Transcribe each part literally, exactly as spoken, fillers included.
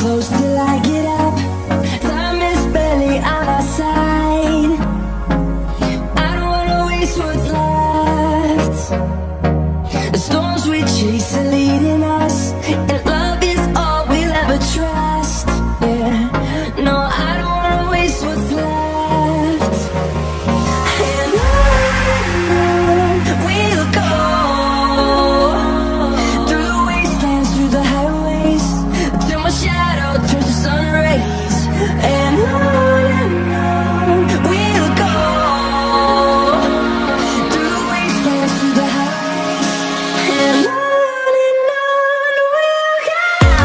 close till I get up. Time is barely on our side. I don't wanna waste what's left. The storms we chase are leading us, and love is all we'll ever trust. Yeah, no, I don't wanna waste what's left. And on we'll go, through the wastelands, through the highways, till my shadow turns to sun rays. And on and on we'll go, through the wastelands, through the highways, and on and on we'll go.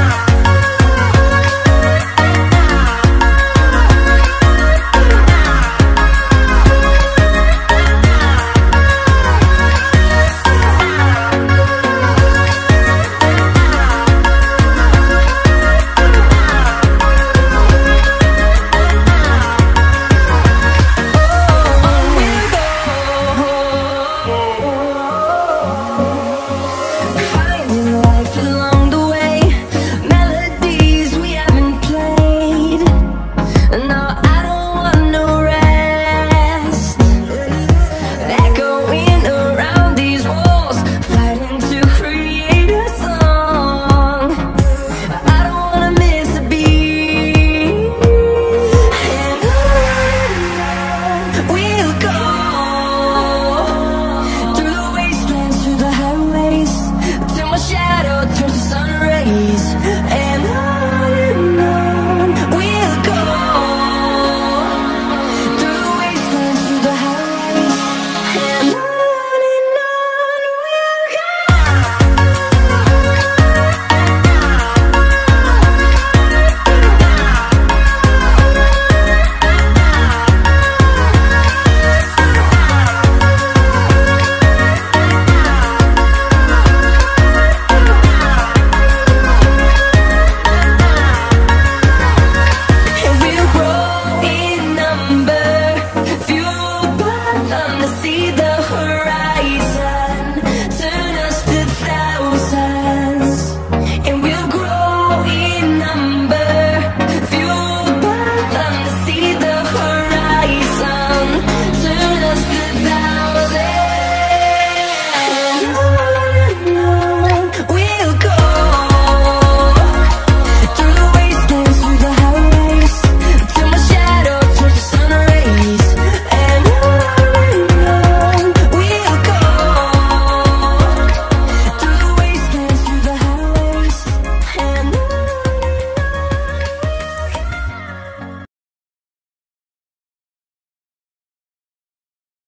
Finding life along the way, melodies we haven't played. No, I don't want no rest. Echoing around these walls, fighting to create a song. I don't wanna miss a beat. And on we'll go, through the wastelands, through the highways, till my shadow turns to sun rays. And on and on we'll go, through the wastelands, through the highways, and on and on we'll go. And we'll grow in number, fueled by them to see the horizon, turn us to thousands. And we'll grow in number,